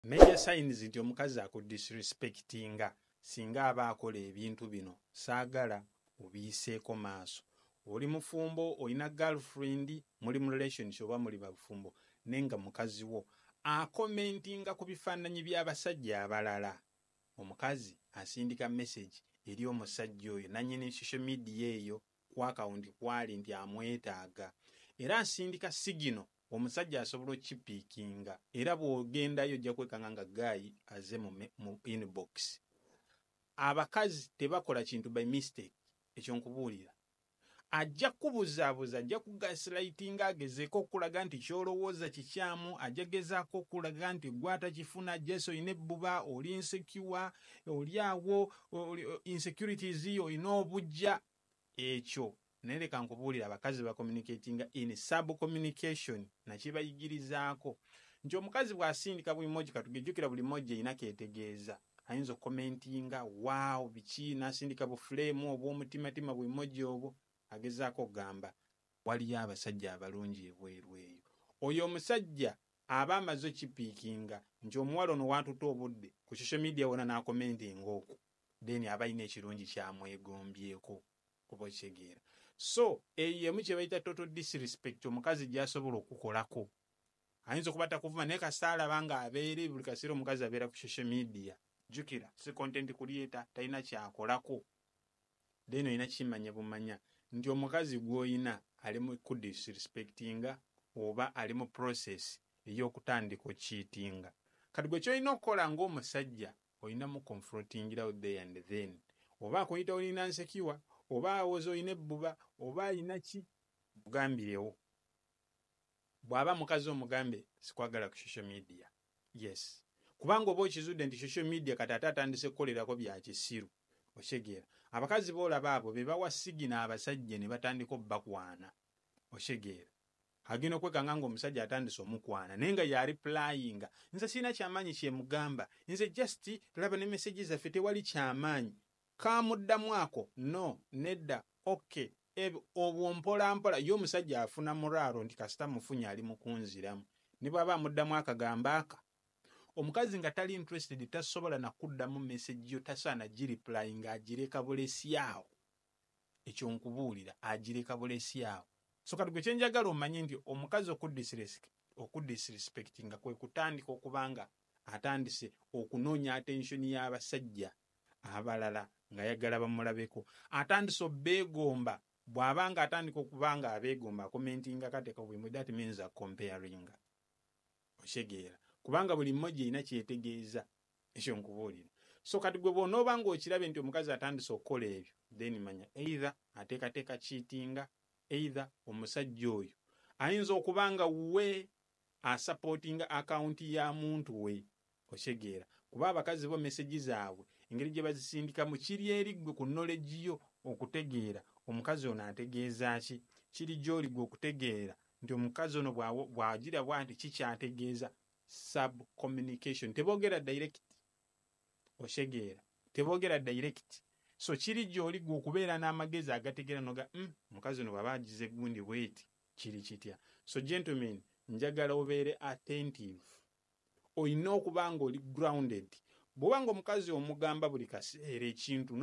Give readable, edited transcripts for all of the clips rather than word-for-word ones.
Major signs nti omukazi akudisrespectinga singa aba akola ebintu bino saagala obiyiseeko maaso. Oli mufumbo, olina girlfriend, muli mu relationship oba muli bafumbo, nenga mukazi wo akomentinga ku bifaananyi by'abasajja abalala. Omukazi asindika message eri omusajja oyo nannyini social media eyo ku akawunti kwali nti amwetaaga, era asindika sigino omusajja asobola okipiikinga, era bw'ogendayo ojja kwekanga nga gayi aze mu inbox. Abakazi tebakola kintu by mistake, ekyo nkubuulira. Ajja kubuzaabuza, ajja kugaslightinga, agezeeko okulaga nti kyolowooza kikyamu, ajja gezaako okulaga nti gwata kifuna, jeso oyina ebbuba, oli insecure, oli awo, insecurities olina obujja, ekyo. Naye leka nkubuulira, abakazi bakommunicatinga in sub communication, nakibayigirizaako nti omukazi bw'asindika buli moji, katugejjukira buli moji erina keetegeeza. Ayinza okukomentinga waawo biki, n'asindika bufulemu obw'omutimatima buli moji obwo, agezaako okugamba waliyo abasajja abalungi ebweru eyo. Oyo omusajja aba amaze okipiikinga nti omuwala ono watuta obudde ku social media wona n'akomentinga okwo, then aba alina ekirungi kyamwegombyeko, kuba okitegeera. So eyo emu kye bayita total disrespect omukazi gy'asobola okukolako. Ayinza okuba takuvuma naye kasita alaba nga abeere buli kaseera omukazi abeera ku social media, jjukira si content creator, talina kyakolako, then olina kimanya bumanya nti omukazi gw'oyina ali mu kudisrespectinga oba ali mu process ey'okutandika okiitinga. Kati gwe kyolina okukola ng'omusajja olina mu confrontingirawo there and then. Oba akuyita olina insecure, oba awoza olina ebbuba, oba alina ki, mugambirewo. Bw'aba mukazi omugambe sikwagala ku social media. Yes. Kubanga oba okizudde nti social media kati ate atandise kukolerako bya kisiru. Okitegeera. Abakazi boolaba abo be bawa sigina abasajja ne batandika obbakwana. Okitegeera. Agenda okwekanga ng'omusajja atandise omukwana naye nga ya replyinga. Nze sirina kyamaanyi kyemugamba. Nze just laba ne messages zaffe tewali kyamaanyi. Kaamuddamu ako, no, nedda, okay. Obwo mpola mpola ye omusajja afuna muraalo nti kasita mufunye ali mu kunziramu. Ne bw'aba amuddamu akagamba aka, omukazi nga tali interested tasobola na kuddamu message yo, tasaana gireplyinga, agireka bulesi awo. Ekyo nkubuulira, agireka bulesi awo. So kati gwe kyenjagala omanye nti omukazi okudisrespectinga kwe kutandika okubanga atandise okunoonya attention y'abasajja abalala nga yagala bamulabeko, atandise obbeegomba. Bw'abanga atandika okubanga abeegomba akomentinga kateka bwe that means a comparing. Okitegeera. Kubanga buli mmoja erina kyetegeeza, ekyo nkubuulira. So kati gwe bw'onooba ng'okirabe nti omukazi atandise okukola ebyo, then manya either ateekateeka cheatinga, either omusajja oyo ayinza okubanga we asupportinga akawunti ya muntu we. Okitegeera. Kuba abakazi bo message zaabwe engeri gye bazisindikamu kiri eri ggwe ku knowledge yo okutegeera omukazi ono ategeeza ki, kiri gy'oli ggwe okutegeera nti omukazi ono bw'agira bwanti kikyategeeza. Sub communication, teboogera direct. Okitegeera. Teboogera direct. So kiri gy'oli ggwe okubeera n'amagezi agategeera noga omukazi ono bw'aba agize gundi bweti kiri kitya. So gentlemen, njagala obeere attentive. Olina okuba nga oli grounded. Bw'obanga omukazi omugamba buli kaseera ekintu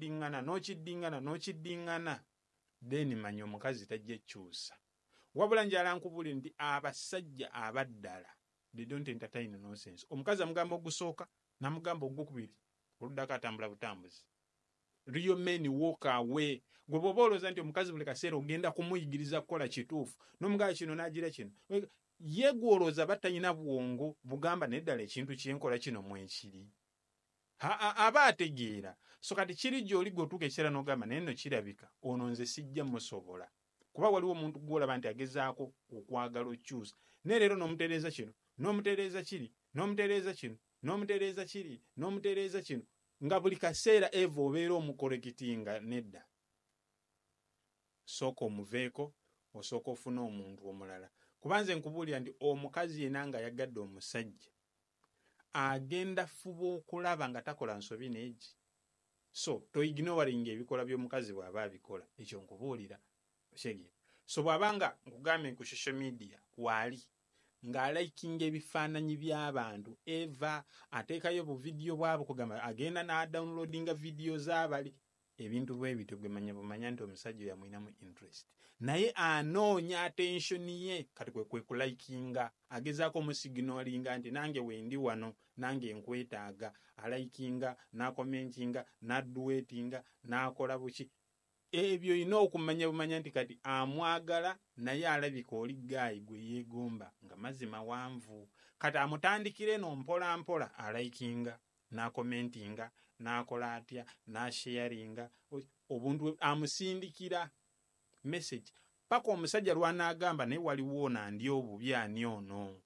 n'okiddiŋŋana, then manya omukazi tajja kyusa. Wabula njala nkubulira nti abasajja abaddala they don't entertain nonsense. Omukazi amugamba ogusooka n'amugamba ogwokubiri, oluddako atambula butambuzi. Real men walk away. Gwe bw'oba olowooza nti omukazi buli kaseera ogenda kumuyigiriza kukola kituufu n'omugamba kino n'agira kino, ye gw'olowooza batalina bwongo bugamba neddala ekintu kyenkola kino mwekiri. Aba ategeera. So kati kiri gy'oli gw'otuuka ekiseera n'ogamba naye nno kirabika ono nze sijja musobola. Kuba waliwo omuntu gw'olaba nti agezaako okwagala okyusa. Naye leero n'omutereeza kino, n'omutereeza kiri, n'omutereeza kino, n'omutereeza kiri, n'omutereeza kino, nga buli kaseera eva obeera omukolekitinga nedda. Sooka omuveeko, osooka ofuna omuntu omulala. Kuba nze nkubuulira nti omukazi yenna nga yagadde omusajja agenda fuba okulaba nga takola nsobi neegi. So toignoringa ebikola by'omukazi bw'aba abikola, ekyo nkubuulira. So bw'abanga nkugambye ku social media kwali ng'alikinga ebifaananyi by'abantu eva ateekayo buvidiyo bwabo kugamba agenda n'adownloadinga vidiyo z'abali ebintu bwe bityo bumanya nti omusajja yamwinamu interest naye anoonya attention ye kati kwe kulayikinga agezaako omusignalinga nti nange wendi wano nange nkwetaaga alayikinga n'akomentinga n'adduwetinga n'akola buki ebyo ina okumanya nti kati amwagala naye alabika oli gaayi gwe yeegomba nga mazima wanvu kati amutandikire no mpola alayikinga n'akomentinga n'akola atya n'asharinga obuntu amusindikira message paka omusajja lwanaagamba naye waliwo nandi obubi ani ono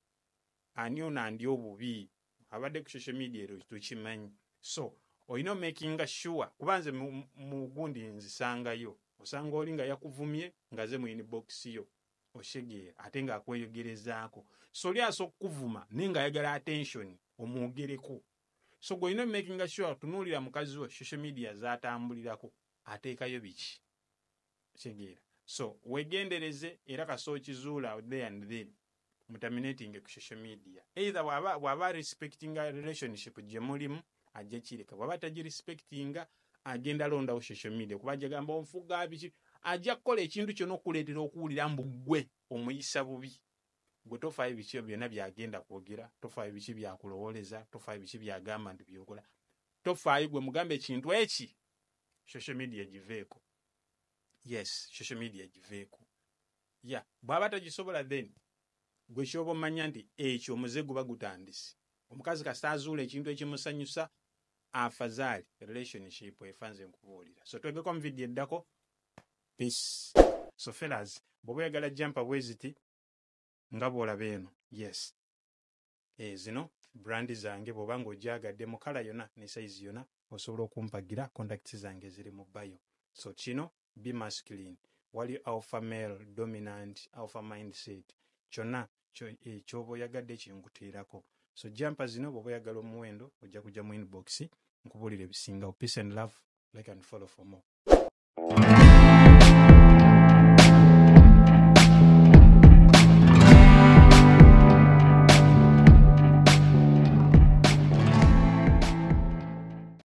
andi obubi abadde ku social media ero tukimanyi so olina making sure kubanze mu gundi nzisangayo osanga oli nga yakuvumye ngaze mu inbox yo oshegeera ate nga akweyogerezaako so oli aso okuvuma nenga ayagala attention omwogereko so golina making sure tunuulira mukazi wo social media zatambulirako ateekayo biki shegeera so wegendereze era kaso kizuula there and then mutaminating ku social media either waba respecting a relationship gye mulimu ajja kireka waba taji respecting agenda londawo social media kuba ajja gamba onfuga biki ajja kukola ekintu kyonna okuleetera okuwulira mbu gwe omuyisa bubi gwe tofaayo biki byonna byagenda kwogera tofaayo biki byakulowoleza tofaayo biki byagamba nti byokola tofaayo gwe mugambe ekintu eki social media giveeko yes social media giveeko yeah bwaba tagisobola then gwe kyoba omanya nti ekyo omuze guba gutandise omukazi kasitaazuula ekintu ekimusanyusa afazaali relationship efanze nkubuulira so twegeko mu video eddako peace so fellas bw'oba oyagala jampa bweziti nga bw'olaba eno yes zino brandi zange bw'oba ng'ogyagadde mu kala yonna ne size yonna osobola okumpagira contacts zange ziri mu bio so kino be masculine wali alpha male dominant alpha mindset kyonna ekyoba oyagadde kinkuteerako so jampa zino bw'oba oyagala omuwendo ojja kujja mu inbox nkubuulira ebisingawo peace and love like and follow for more